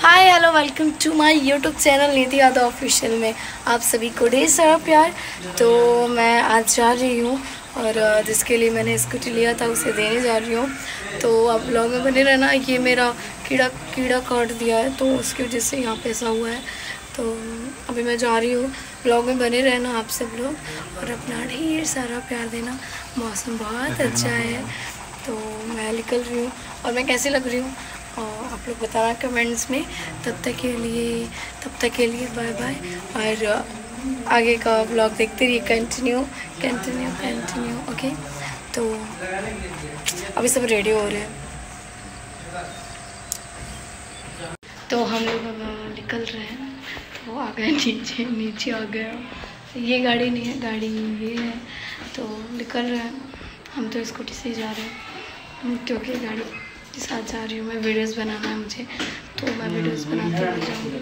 Hi hello welcome to my YouTube channel Nidhi Yadav official में आप सभी को ढेर सारा प्यार। तो मैं आज जा रही हूँ और जिसके लिए मैंने स्कूटी लिया था उसे देने जा रही हूँ। तो आप ब्लॉग में बने रहना। ये मेरा कीड़ा काट दिया है तो उसकी वजह से यहाँ पे ऐसा हुआ है। तो अभी मैं जा रही हूँ, ब्लॉग में बने रहना आप सब लोग और अपना ढेर सारा प्यार देना। मौसम बहुत अच्छा है तो मैं निकल रही हूँ और मैं कैसी लग रही हूँ और आप लोग बताना कमेंट्स में। तब तक के लिए बाय बाय और आगे का ब्लॉग देखते रहिए। Continue okay. तो अभी सब रेडी हो रहे हैं तो हम लोग निकल रहे हैं। तो आ गए नीचे आ गया। ये गाड़ी नहीं है, गाड़ी ये है। तो निकल रहे हैं हम तो स्कूटी से ही जा रहे हैं क्योंकि गाड़ी के साथ जा रही हूँ। मैं वीडियोस बनाना है मुझे तो मैं वीडियोस बनाते हुए जाऊँगी।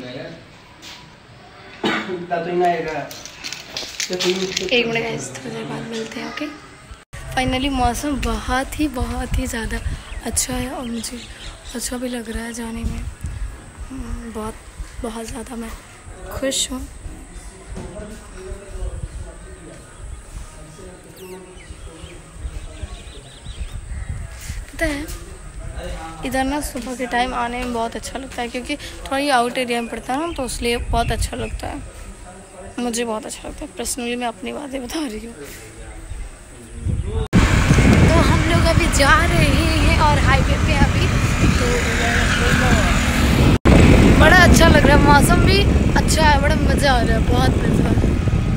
एक मिनट गाइस, थोड़ी देर बाद मिलते हैं ओके। फाइनली मौसम बहुत ही ज़्यादा अच्छा है और मुझे अच्छा भी लग रहा है जाने में। बहुत ज़्यादा मैं खुश हूँ। पता है इधर ना सुबह के टाइम आने में बहुत अच्छा लगता है क्योंकि थोड़ा ये आउट एरिया में पड़ता है ना, तो इसलिए बहुत अच्छा लगता है। मुझे बहुत अच्छा लगता है पर्सनली, मैं अपनी बातें बता रही हूँ। तो हम लोग अभी जा रहे हैं और हाईवे पे अभी तो बड़ा अच्छा लग रहा है। मौसम भी अच्छा है, बड़ा मज़ा आ रहा है, बहुत मज़ा आ रहा है।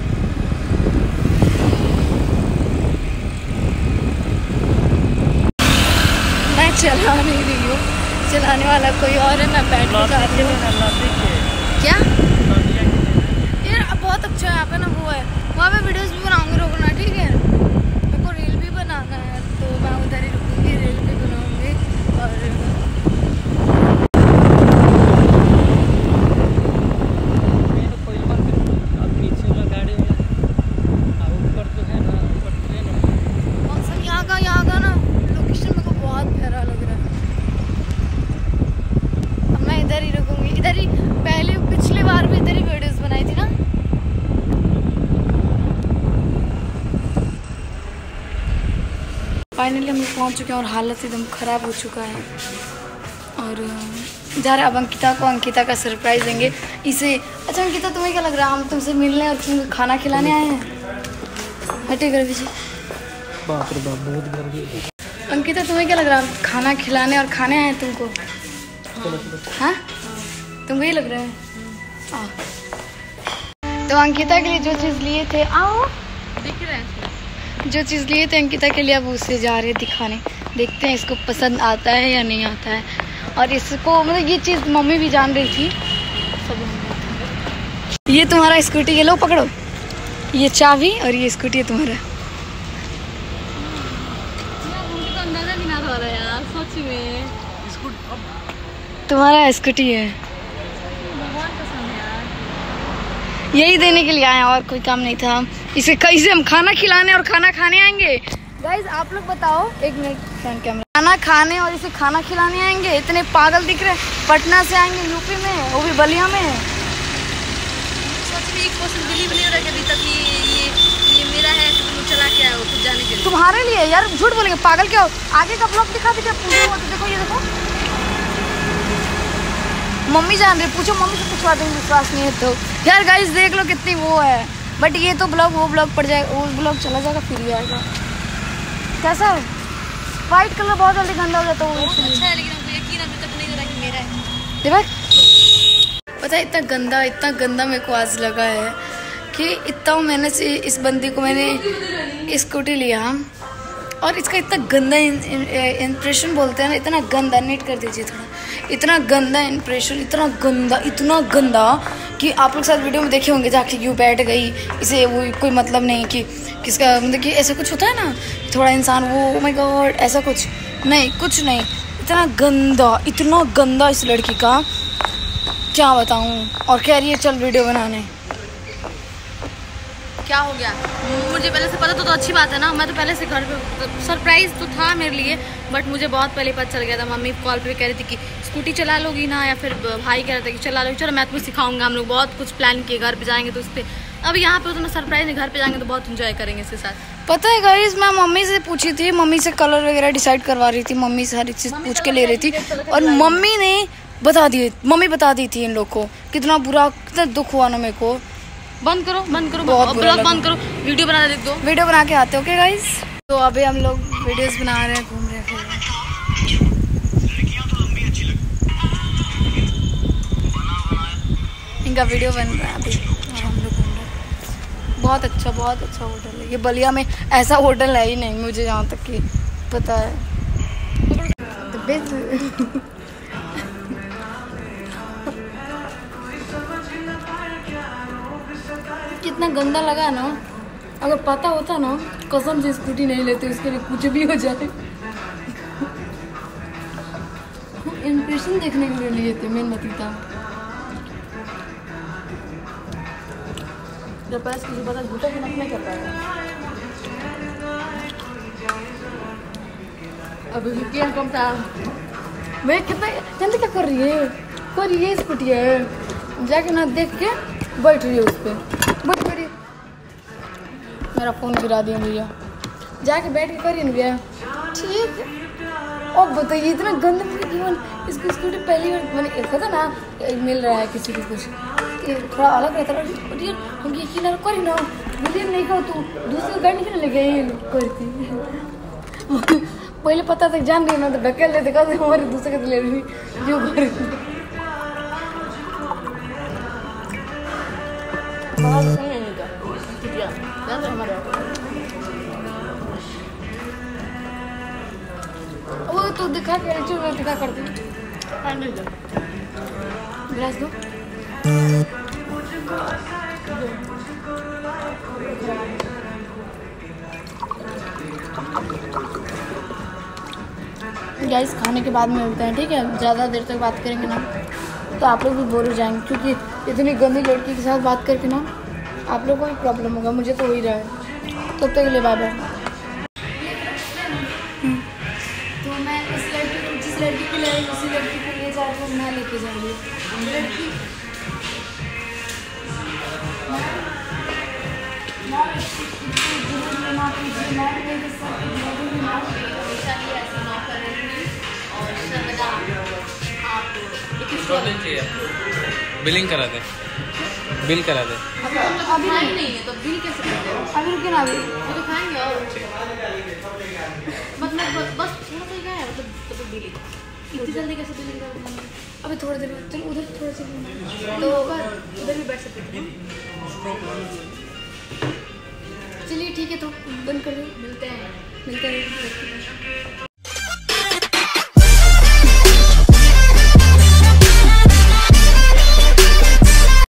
मैं चला नहीं रही हूँ, चलाने वाला कोई और है। मैं बैठ के जा रही हूँ। क्या यार बहुत अच्छा है यहाँ पे ना, वो है वहाँ पे वीडियोस भी बनाऊंगी, रुकना ठीक है। मेरे को रील भी बनाना है तो मैं उधर ही रुकूंगी, रील भी बनाऊंगी। और यहाँ का ना लोकेशन मेरे को बहुत प्यारा लग रहा है। अब मैं इधर ही रुकूंगी, इधर ही। पिछली बार भी इधर ही वीडियोस बनाई थी ना। फाइनली हम लोग पहुँच चुके हैं और हालत एकदम ख़राब हो चुका है। और जा रहे अब अंकिता का सरप्राइज़ देंगे इसे। अच्छा अंकिता, तुम्हें क्या लग रहा है हम तुमसे मिलने और खाना खिलाने आए हैं? हटे कर पीछे। बाप रे बाप, बहुत गर्मी है। अंकिता तुम्हें क्या लग रहा है खाना खिलाने और खाने आए तुमको? हाँ तुमको ये लग रहा है? तो अंकिता के लिए जो चीज़ लिए थे, आओ दिख रहे हैं, जो चीज़ लिए थे अंकिता के लिए अब उसे जा रहे दिखाने। देखते हैं इसको पसंद आता है या नहीं आता है। और इसको मतलब ये चीज़ मम्मी भी जान रही थी। ये तुम्हारा स्कूटी, ये लो पकड़ो, ये चाबी और ये स्कूटी है तुम्हारा। यार सच में तुम्हारा स्कूटी है। बहुत पसंद है यार। यही देने के लिए आए हैं और कोई काम नहीं था। इसे कैसे हम खाना खिलाने और खाना खाने आएंगे? गाइज आप लोग बताओ, एक मिनट फ्रंट कैमरा। खाना खाने और इसे खाना खिलाने आएंगे? इतने पागल दिख रहे हैं। पटना से आएंगे यूपी में, वो भी बलिया में। सच में 1% बिलीव नहीं हो रहा अभी तक ये मेरा है तो तुम चला के आओ खुद जाने के लिए। तुम्हारे लिए यार, झूठ बोलेंगे, पागल क्या हो। आगे का ब्लॉग दिखा दीजिए, पूछो तो देखो, ये देखो मम्मी जान रही, पूछो मम्मी से पूछवा देंगे, विश्वास नहीं है तो। यार गाइस देख लो कितनी वो है, बट ये तो ब्लॉग वो ब्लॉग पड़ जाएगा, वो ब्लॉग चला जाएगा फिर भी आएगा। कैसा है? वाइट कलर बहुत जल्दी गंदा हो जाता है। वो अच्छा है लेकिन हमको यकीन अभी तक नहीं हो रहा कि मेरा है। पता है इतना गंदा मेरे को आज लगा है कि इतना मेहनत से इस बंदी को मैंने स्कूटी लिया और इसका इतना गंदा इंप्रेशन बोलते हैं ना, इतना गंदा, नेट कर दीजिए थोड़ा, इतना गंदा इंप्रेशन, इतना गंदा कि आप लोग साथ वीडियो में देखे होंगे जाके क्यों बैठ गई इसे, वो कोई मतलब नहीं कि किसका मतलब कि ऐसा कुछ होता है ना थोड़ा इंसान वो ओ माय गॉड, ऐसा कुछ नहीं। इतना गंदा इस लड़की का क्या बताऊँ। और कह रही है चल वीडियो बनाने। क्या हो गया? मुझे पहले से पता तो अच्छी बात है ना, मैं तो पहले से घर पे, सरप्राइज़ तो था मेरे लिए, बट मुझे बहुत पहले पता चल गया था। मम्मी कॉल पे कह रही थी कि स्कूटी चला लोगी ना, या फिर भाई कह रहा था कि चला लोगी, चलो मैं तुम्हें सिखाऊंगा। हम लोग बहुत कुछ प्लान किए, घर पे जाएंगे तो उस पर, अब यहाँ पे उतना सरप्राइज नहीं, घर पे जाएंगे तो बहुत इंजॉय करेंगे इसके साथ। पता है गाइस, मैं मम्मी से पूछी थी, मम्मी से कलर वगैरह डिसाइड करवा रही थी, मम्मी से हर एक चीज़ पूछ के ले रही थी, और मम्मी ने बता दी, मम्मी बता दी थी इन लोग को। कितना बुरा, कितना दुख हुआ ना मेरे को। बंद करो बंद करो, ब्लॉग बंद करो, वीडियो बना दे दो, वीडियो बना के आते हो ओके गाइस। तो अभी हम लोग वीडियोस बना रहे हैं, घूम रहे हैं। इनका वीडियो बन रहा है अभी और हम लोग घूम रहे हैं। बहुत अच्छा होटल है ये। बलिया में ऐसा होटल है ही नहीं, मुझे जहाँ तक कि पता है। कितना गंदा लगा ना, अगर पता होता ना कसम से स्कूटी नहीं लेते, उसके लिए कुछ भी हो जाए। इम्प्रेशन देखने के लिए लिए थे, मेन मत था। जब पैस किसी पता झूठा कि नहीं कर पाएगा। अभी क्या कम था, मैं कितना जानते क्या कर रही है, स्कूटी है, जाके ना देख के बैठ रही है उस पर, बैठ करिए। मेरा फ़ोन गिरा दिया भैया, जाके बैठ के करिए ना भैया, ठीक। और बताइए इतना गंदा जीवन, इसको स्कूटी पहली बार मैंने देखा था ना, मिल रहा है किसी को कुछ थोड़ा अलग रहता है। हम यकीन करी ना, विलियम नहीं कहो तू दूसरी गाड़ी नहीं लगे करती। पहले पता था, जान रही ना तो ढकेल देते, कहते हमारे दूसरे के ले रही जो कर वो तो दिखा के दिखा कर दे, गिलास दो। गाइस खाने के बाद में मिलते हैं, ठीक है। ज़्यादा देर तक बात करेंगे ना तो आप लोग भी बोर हो जाएंगे, क्योंकि इतनी गंदी लड़की के साथ बात करके ना आप लोग को भी प्रॉब्लम होगा, मुझे तो हो ही रहा है। तब तक के लिए बाय बाय। तो मैं जिस लड़की को ले रही हूँ उसी लड़की को ले जा रही हूँ, मैं लेके जा रही हूँ लड़की। बिलिंग करा दे, बिल करा दे। अभी नहीं है तो बिल कैसे कर दे? अभी रुकिए ना, अभी वो तो खाएंगे और मतलब बस थोड़ा सा क्या है, मतलब बिलिंग इतनी जल्दी कैसे बिलिंग कर देंगे? अभी थोड़ी देर चलो उधर थोड़ा सा तो उधर भी बैठ सकते हैं। चलिए ठीक है, तो बंद कर दो, मिलते हैं।